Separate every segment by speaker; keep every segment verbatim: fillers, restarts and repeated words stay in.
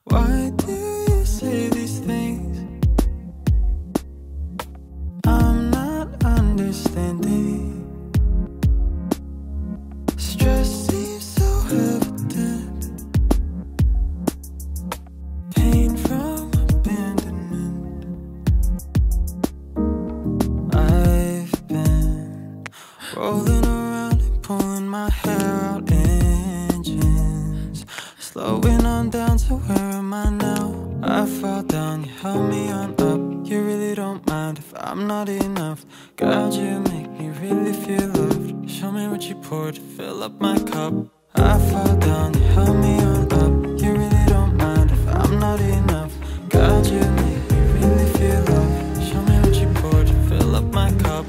Speaker 1: Why do you say these things? I'm not understanding. Stress seems so evident. Pain from abandonment. I've been rolling around and pulling my hair out, engines slowing on down to where am I now? I fall down, you help me on up. You really don't mind if I'm not enough. God, you make me really feel loved. Show me what you poured to fill up my cup. I fall down, you help me on up. You really don't mind if I'm not enough. God, you make me really feel loved. Show me what you poured to fill up my cup.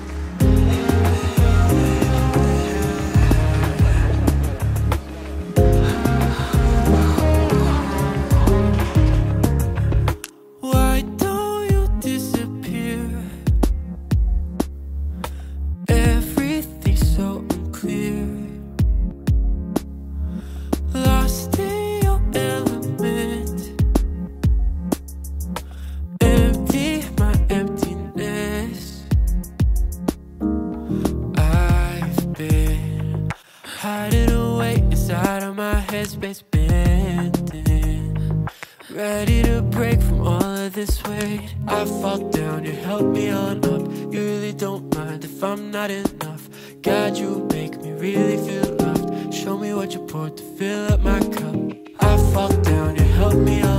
Speaker 1: Why don't you disappear? Everything's so unclear. Lost in your element. Empty my emptiness. I've been hiding away inside of my headspace, bending, ready to break from all of this weight. I fall down, you help me on up. You really don't mind if I'm not enough. God, you make me really feel loved. Show me what you poured to fill up my cup. I fall down, you help me on